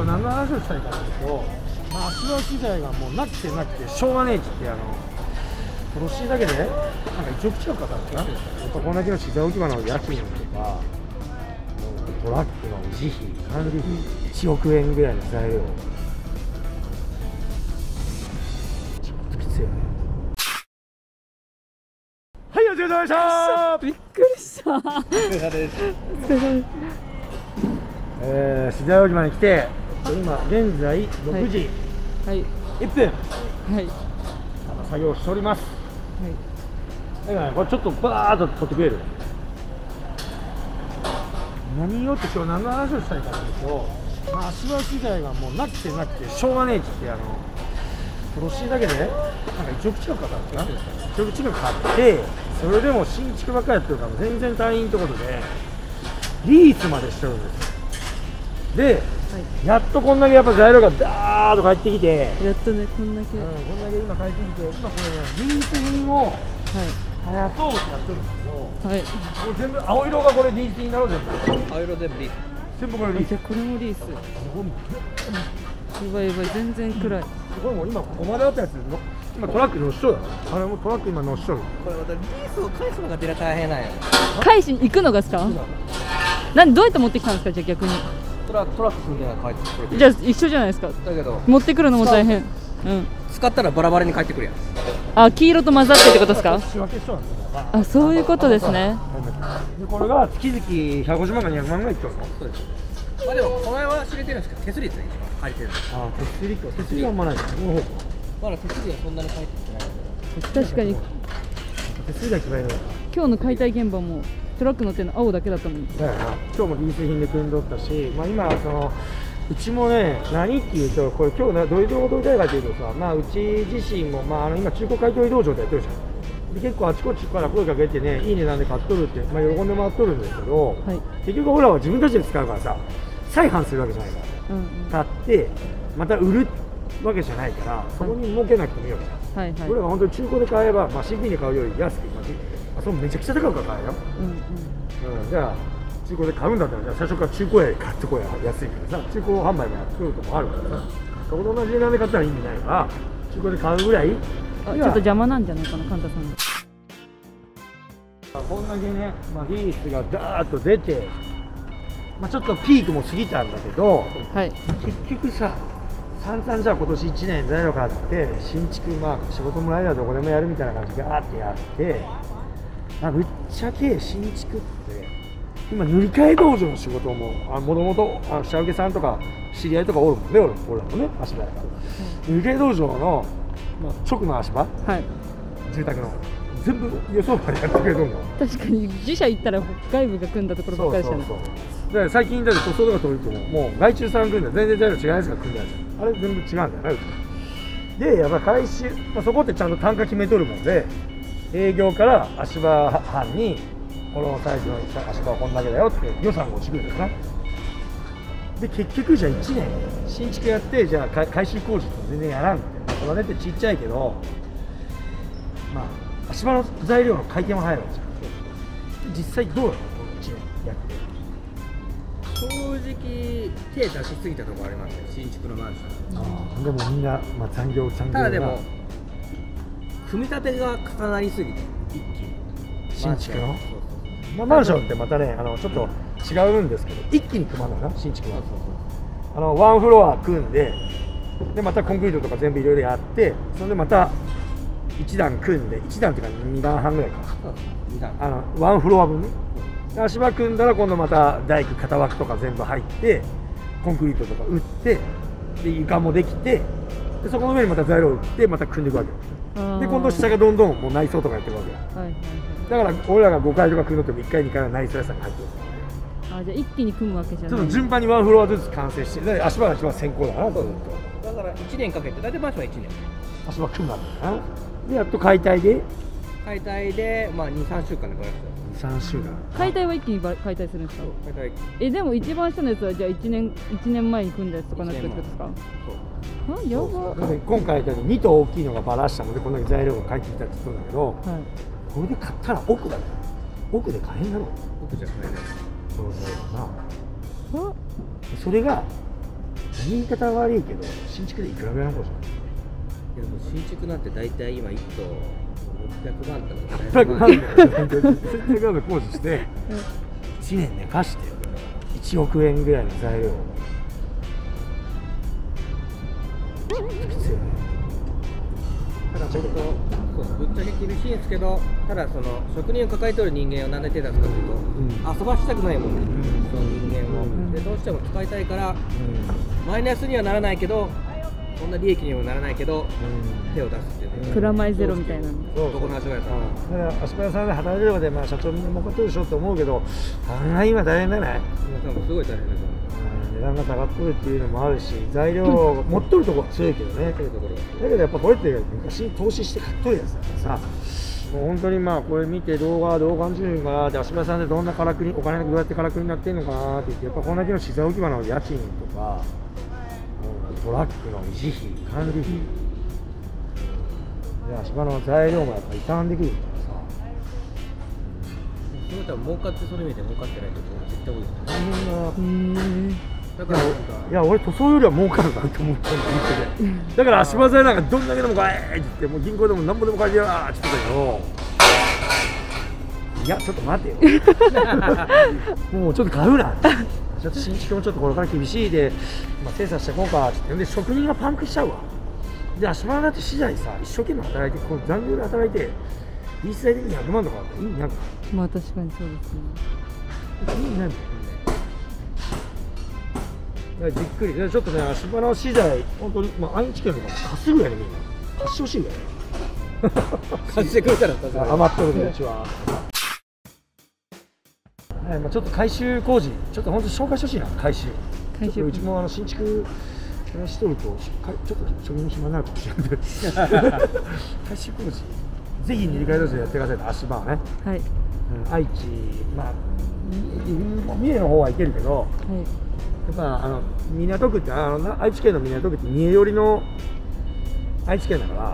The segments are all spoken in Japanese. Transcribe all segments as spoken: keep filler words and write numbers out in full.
今日何の話をしたいかというと、まあ、足場機材がもうなくてなくてしょうがねえっつって、あのロッシーだけでなんかいちおく近くかかったかな。こんだけの資材置き場の家賃とかトラックの維持費管理費いちおくえんぐらいの材料、ちょっときついよね。はい、お疲れ様でした。 びっくりした。お疲れ様です。 えー、資材置き場に来て、今現在ろくじはいいっぷん、 はい作業しております。 はい。 だからね、これちょっとバーッと取ってくれる。何をって今日何の話をしたいかというと、まあ、足場機材がもうなくてなくてしょうがねえっつって、あのロッシーだけでなんかいちおく近くかかったかな。いちおく近く買って、それでも新築ばっかりやってるから全然大変ってことでリースまでしてるんですよ。で、はい、やっとこんだけやっぱ材料がダーッと返ってきて、 やっとね、こんだけ、うん、 こんだけ今返ってきて、今これね、リース品を、はい、やっとうってやってるんですけど、はい、これ全部青色がこれリース品なの全部。 青色全部リース。 全部これリース。 じゃこれもリース。やばいやばい、全然暗い。 これも今ここまであったやつの、今トラック乗っしとる。あれもトラック今乗っしとる。 これまたリースを返すのが出ら大変なんや。 返しに行くのがですか？なんどうやって持ってきたんですか、じゃあ逆に。 トラックトラック組んで帰ってくる。 じゃあ一緒じゃないですか。 だけど持ってくるのも大変。うん。 使ったらバラバラに帰ってくるやん。 あ、黄色と混ざってってことですか？ 仕分けしとるんですよ。 あ、そういうことですね。 でこれが月々ひゃくごじゅうまんかにひゃくまんぐらいいっとるの。 そうです。まあでもこの辺は知れてるんですけど、手すりですね、一番借りてる。 ああ、手すりか。手すりはあんまないです。この方か。 まだ手すりはそんなに返ってきてない。 確かに手すりだけ決まりの。 今日の解体現場もトラック乗ってるの青だけだったもん。 だよな。今日もリース品で組んどったし、まあ今そのうちもね、何っていうと、これ今日などういう動画撮りたいかというとさ、まあうち自身もまああの今中古買取道場でやってるじゃん。で結構あちこちから声かけてね、いい値段で買っとるって、まあ、喜んでもらっとるんですけど、はい、結局俺らは自分たちで使うからさ、再販するわけじゃないから、うんうん、買ってまた売るわけじゃないから、そこに儲けなくてもいいわけじゃん。はいはい、俺らが本当に中古で買えば、まあ、シーピー で買うより安く、まあ、あそこめちゃくちゃ高いから買えよ、うんうんうん、じゃあ中古で買うんだったら、じゃあ最初から中古屋で買ってこいや、安いからさ、中古販売もやってるとこあるからさ、そこと同じ値段で買ったら意味ないから、中古で買うぐらい。 あ、ちょっと邪魔なんじゃないかな、神田さんが。 こんだけね、まあ、リースがダーッと出て、まあ、ちょっとピークも過ぎたんだけど、はい、結局さ、散々じゃあ今年いちねん材料買って新築、まあ仕事もらえればどこでもやるみたいな感じでガーってやって、まあ、ぶっちゃけ新築って今塗り替え道場の仕事ももともと下請けさんとか知り合いとかおるもんね、俺らもね、足場やから、うん、塗り替え道場の、まあ、直の足場、はい、住宅の全部予想までやってくれるの。 確かに自社行ったら外部が組んだところばっかりですよね。そうそうそう。だから最近だって塗装とか取るともう外注さん組んで全然材料違うやつが組んであるじゃん。あれ全部違うんだよね。でやっぱ回収、まあ、そこってちゃんと単価決めとるもんで、営業から足場班にこのサイズの足場はこんだけだよって予算が落ちてくるんですな。で結局じゃあいちねん新築やってじゃあ改修工事と全然やらんみたいな。このねってちっちゃいけど、まあ足場の材料の回転は早いわけじゃん。実際どうなのこのいちねんやって。 正直手出しすぎたところありますね、新築のマンション。 ああ、でもみんな、まあ、残業残業ただでも組み立てが重なりすぎて一気に新築のまあ、マンションってまたね、あのちょっと違うんですけど、一気に組まんのな、新築は。あのワンフロア組んで、でまたコンクリートとか全部いろいろやって、それでまた一段組んで、一段っていうか二段半ぐらいか、あのワンフロア分ね。足場組んだら今度また大工型枠とか全部入って、コンクリートとか打って、で床もできて、でそこの上にまた材料を打ってまた組んでいくわけで、今度下がどんどんもう内装とかやってるわけ、はいはいはい、だから俺らがごかいとか組むのってもいっかいにかいは内装屋さんが入ってる。 あ、じゃあ一気に組むわけじゃない。 ちょっと順番にワンフロアずつ完成して、だから足場が一番先行だなと。 だからいちねんかけて、大体マンションはいちねん足場組むわけだな。でやっと解体で解体でまあにさんしゅうかんでこれにさんしゅうかん解体は一気に解体するんですか。 解体え、でも一番下のやつはじゃあいちねんいちねんまえに組んだやつとかなってるってことですか。そうあ、やば。 今回にと大きいのがバラしたのでこんだけ材料が返ってきたって言ったんだけど、はい、これで買ったら奥だね。奥で買えんだろ。奥じゃ買えない。そうそうだな。それが言い方悪いけど新築でいくらぐらいのことじいやもう新築なんて大体今いっ棟ろっぴゃくまんとかゃん。ろっぴゃくまんでせんぜんまんで工事していちねんで貸していちおくえんぐらいの材料をきついよね。 ただ本当そうぶっちゃけ厳しいんですけど、ただその職人を抱えておる人間を何で手出すかというと、 ん遊ばしたくないもんね、 んその人間を、 うんでどうしても使いたいからマイナスにはならないけどそんな利益にもならないけど手を出すっていうね、 プラマイゼロみたいなの。 そうどこの足場やったらだから足場屋さんで働いてるので、まあ、社長みんな儲かってるでしょって思うけど、案外今大変だね。 皆さんもすごい大変ですよね、 値段が下がっとるっていうのもあるし、材料を持っとるところは強いけどね、 そういうところがだけどやっぱこれって昔に投資して買っとるやつだからさ、もう本当にまあこれ見て動画どう感じるのかなって、足場さんでどんなからくり、お金がどうやってからくりになってるのかなって言って、やっぱこんだけの資材置き場の家賃とか、うんトラックの維持費、管理費、で足場の材料もやっぱ傷んでくるからさ、 その他儲かってそれ見て儲かってないところ絶対多いですね。 大変な。 へえ。 だからなんかいや俺塗装よりは儲かるなと思ったんだ本当に。だから足場材なんかどんだけでも買えって言って、もう銀行でもなんぼでも借りてやーって言ってたけど、いやちょっと待てよもうちょっと買うなちょっと新築もちょっとこれから厳しいで、まあ、精査していこうかって言って、で職人がパンクしちゃうわ。で足場だって資材さ一生懸命働いてこう残業で働いてリース代的にひゃくまんとかあって意味なくない？ まあ確かにそうですね。 意味ないんだよ。じっくりでちょっとね、足場の資材、本当に、まあ、愛知県とかも貸すぐらいでみんな、貸してほしいぐらい、 貸してくれたら助かる。 余っとるうちは。はい、まあ、ちょっと改修工事、ちょっと本当に紹介してほしいな、改修。 改修ちょっとうちもあの新築しとると、しかちょっと職人暇になるかもしれないんで、改修工事、ぜひ二次会同士でやってくださいと、足場はね、 はい。 うん、愛知、まあ、三重の方は行けるけど、 はい。 やっぱあの港区ってあのな愛知県の港区って三重寄りの愛知県だから、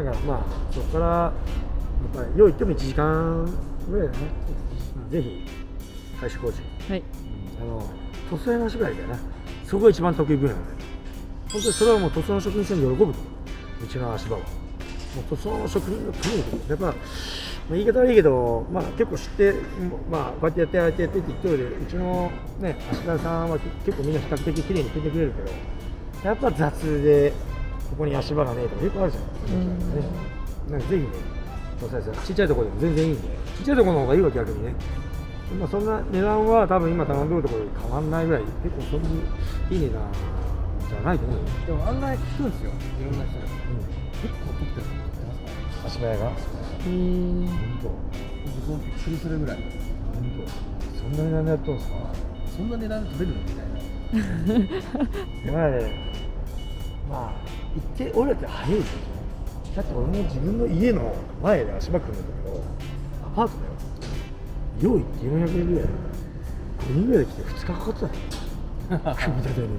だからまあそこからやっぱりよう言ってもいちじかんぐらいだね。ぜひ改修工事、 はい。 あの塗装屋の足ぐらいだよね。そこが一番得意分野なんで、本当にそれはもう塗装の職人さんに喜ぶと思う。うちの足場はもう塗装の職人のためにやっぱ。まあ言い方はいいけど、まあ、結構知って、まあ、こうやってやってやってやってって言ってるで、うちの、ね、足場さんは結構みんな比較的きれいに組んでくれるけど、やっぱ雑で、ここに足場がねえとかよくあるじゃないですか、ね、なんかぜひね、ちっちゃいところでも全然いいんで、ちっちゃいところの方がいいわ、逆にね。まあ、そんな値段は多分今頼んでるところより変わんないぐらい、結構そんなにいい値段じゃないと思うよ。 でも案外聞くんですよ、いろんな人が。 うん、結構取ってると思ってますから、足場屋が。 へえ。 本当。 僕もびっくりするぐらい。 本当。そんな値段でやってるんですか。 そんな値段で取れるのみたいな。 まあね、まあ言って俺らって早いでしょ。だって俺も自分の家の前で足場組んだけど、アパートだよ。用意ってよんひゃくえんぐらい。ごにんぐらいで来てふつかかかってたの。組み立てに。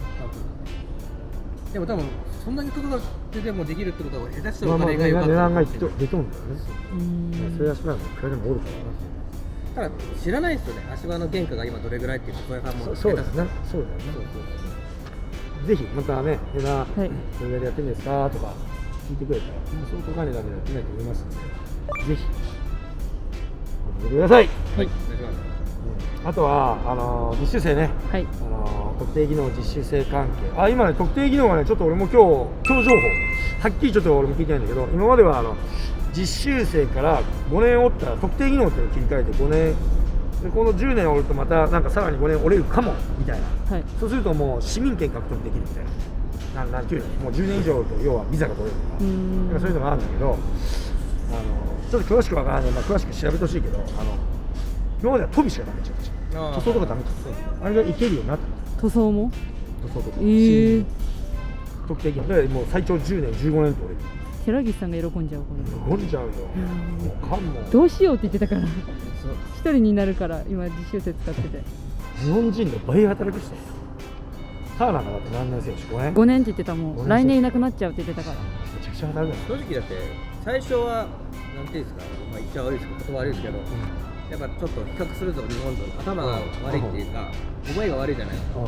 でも多分そんなにかかってでもできるってことは下手したらまあまあお金が良かった値段がかもしれない出とんだよね。 うん。 そういう足場なんかいくらでもおるからな。 ただ知らないですよね、足場の原価が今どれぐらいっていう小屋さんもそそうですね。そうだよね。 そうそうぜひまたね、値段はい。 どれぐらいでやってるんですかとか聞いてくれたら、そう高い値段でやってないと思いますので、ぜひ教えてください。 はい、お願いします。 あとはあのー実習生ね、 はい。 あのー特定技能実習生関係、あ今ね特定技能がねちょっと俺も今日今日情報はっきりちょっと俺も聞いてないんだけど、今まではあの実習生からごねんおったら特定技能っていうのを切り替えてごねんで、このじゅうねんおるとまたなんかさらにごねんおれるかもみたいな、 はい。 そうするともう市民権獲得できるみたいな、なんなんていうの、もうじゅうねん以上おると要はビザが取れるとか、 うーん。 なんかそういうのがあるんだけど、あのちょっと詳しくわからない、まあ、詳しく調べてほしいけど、あの今までは飛びしかダメちゃう塗装とかダメだったあれがいけるようになった塗装も。 塗装とか、 ええー。 特定技能でもう最長じゅうねんじゅうごねんと俺寺岸さんが喜んじゃうこれ。 喜んじゃうよ、 うんもうかんもんどうしようって言ってたから。一人になるから今実習生使ってて。 日本人の倍働く人ターナーがだって何年生でしょごねんごねんって言ってたもん。 ごねん来年いなくなっちゃうって言ってたから。 めちゃくちゃ働くんだよ、 正直だって最初はなんていうんですか、まあ言っちゃ悪いですけど、言葉悪いですけど、やっぱちょっと比較すると日本と頭が悪いっていうか、覚えが悪いじゃないですか。 うんうんで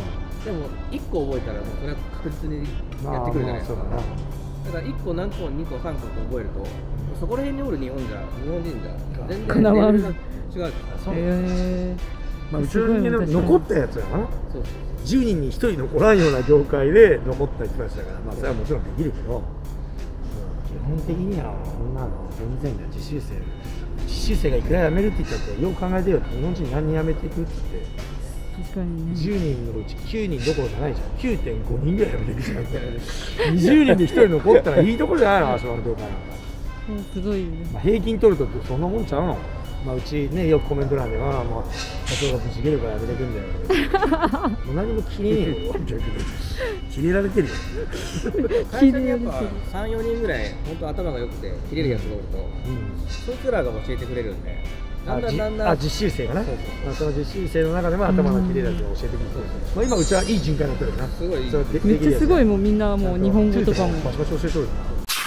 でもいっこ覚えたらもうそれは確実にやってくるじゃないですか。 まあまあだからいっこ何個にこさんこと覚えるとそこら辺におる日本じゃ日本人じゃ全然かなわんレベルが違う。 そうへまあ、うちの人間で残ったやつやな。 そうそうじゅうにんにひとり残らんような業界で残った人たちだから、まあそれはもちろんできるけど、うん、基本的にはこんなの全然だよ。実習生実習生がいくら辞めるって言ったってよく考えてよって、日本人何人辞めていくって言って確かにね。 じゅうにんのうちきゅうにんどころじゃないじゃん。 きゅうてんごにんぐらい辞めていくじゃん。にじゅうにんでひとり残ったらいいところじゃないの、アスファルト業界なんか。 うんすごいね。 まあ、平均取るとってそんなもんちゃうの。まあ、うちね、よくコメント欄では、まあ、社長がぶち切れるからやめてくんだよ。もう何も切れねえよ、逆に。切れられてるよ。 会社にやっぱさん、よにんぐらい本当頭が良くて切れるやつがおると、 うんそいつらが教えてくれるんで、だんだんだんだんあ実習生がね、 そうそうまあその実習生の中でも頭の切れるやつを教えてくれる、まあ、今うちはいい循環になってるよな。 すごいいいそうでめっちゃすごい、もうみんなできるやつもう日本語とかも。 バチバチ教えとるよ。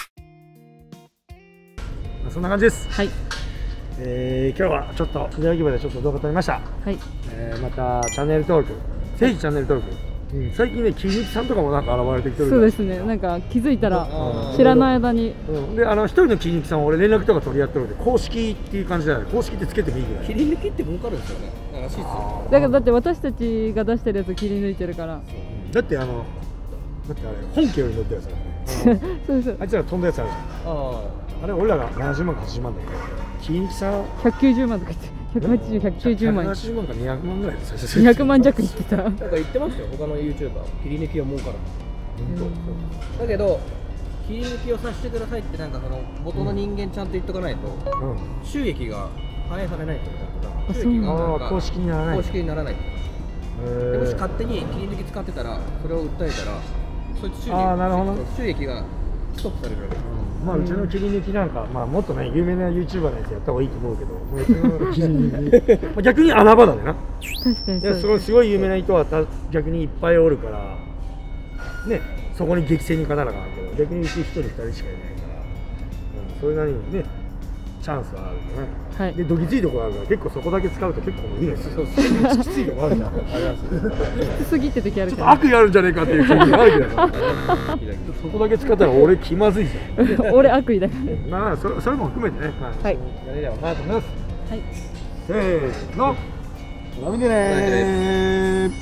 まあそんな感じです。 はいえー、今日はちょっと左置き場でちょっと動画撮りました。 はい。 えー、またチャンネル登録、ぜひチャンネル登録。うん、最近ね、キリニキさんとかもなんか現れてきてるそうですね。なんか気づいたらあー知らない間に。 うん、で、あの一人のキリニキさんは俺連絡とか取り合ってるので、公式っていう感じじゃない。公式ってつけてもいいぐらい。 切り抜きって儲かるんですよね。らしいっすよ。 だからだって私たちが出してるやつ切り抜いてるから。 だってあの、だってあれ本家より乗ったやつだからね。 そうそう。 あいつら飛んだやつあるじゃん。 ああれ俺らがななじゅうまんかはちじゅうまんだけど、キリニキさんひゃくきゅうじゅうまんとか言って、ひゃくはちじゅう、ひゃくきゅうじゅうまん。 ひゃくはちじゅうまんかにひゃくまんぐらいで最初にひゃくまん弱言ってた。 あ、なんか言ってましたよ、他の YouTuber。切り抜きは儲からん。だけど、切り抜きをさせてくださいって、なんかその元の人間ちゃんと言っとかないと、 うん、 収益が反映されないというか、 あ収益がなんかあー公式にならない公式にならない。 えーでもし勝手に切り抜き使ってたら、それを訴えたら、そいつ収益あーなるほど収益がストップされるわけです。 まあうちの切り抜きなんか、まあもっとね有名な YouTuber のやつやった方がいいと思うけど、もううちの切り抜きまあ逆に穴場だねな。 確かにいやそうですごいすごい有名な人はた逆にいっぱいおるからね、そこに激戦に勝たなあかんけど、逆にうちひとりふたりしかいないから、うん、それなりにねチャンスはあるよね。 はいでどぎついところあるから、結構そこだけ使うと結構いいのよ。そうそうきついとこあるじゃん。ありますきつすぎって時あるちょっから。 と悪意あるんじゃねえかっていう気があるけどな。そこだけ使ったら俺気まずいじゃん。 俺悪意だかまあそれそれも含めてね、まあ、 はいやれればなと思います。 ら。はい。 せーの、お見てねー。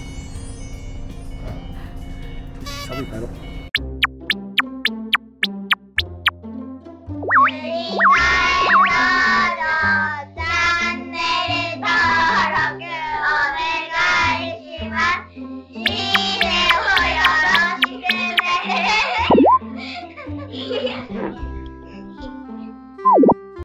寒い帰ろう。 いいねをよろしくね。